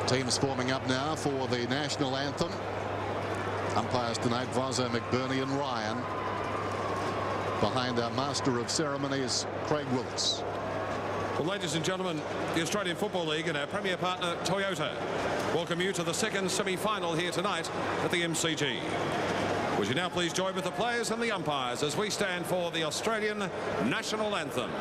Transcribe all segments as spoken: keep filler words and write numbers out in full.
Teams forming up now for the national anthem. Umpires tonight, Vozo, McBurney and Ryan. Behind our master of ceremonies, Craig Willis. Well, ladies and gentlemen, the Australian Football League and our premier partner Toyota welcome you to the second semi-final here tonight at the M C G. Would you now please join with the players and the umpires as we stand for the Australian national anthem.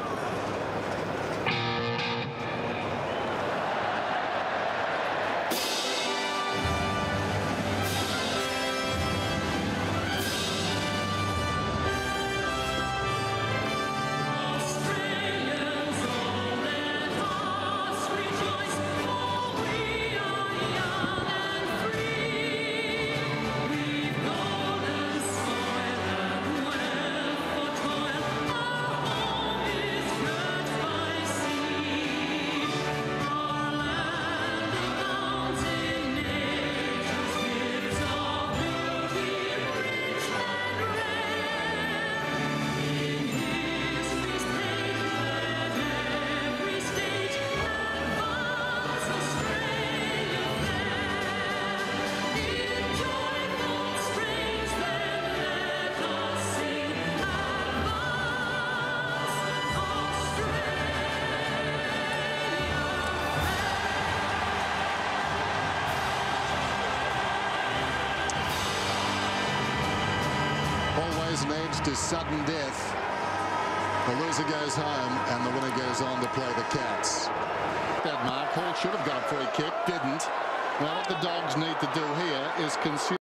Always an edge to sudden death. The loser goes home and the winner goes on to play the Cats. That mark, Hall should have got a free kick, didn't. Well, what the Dogs need to do here is consume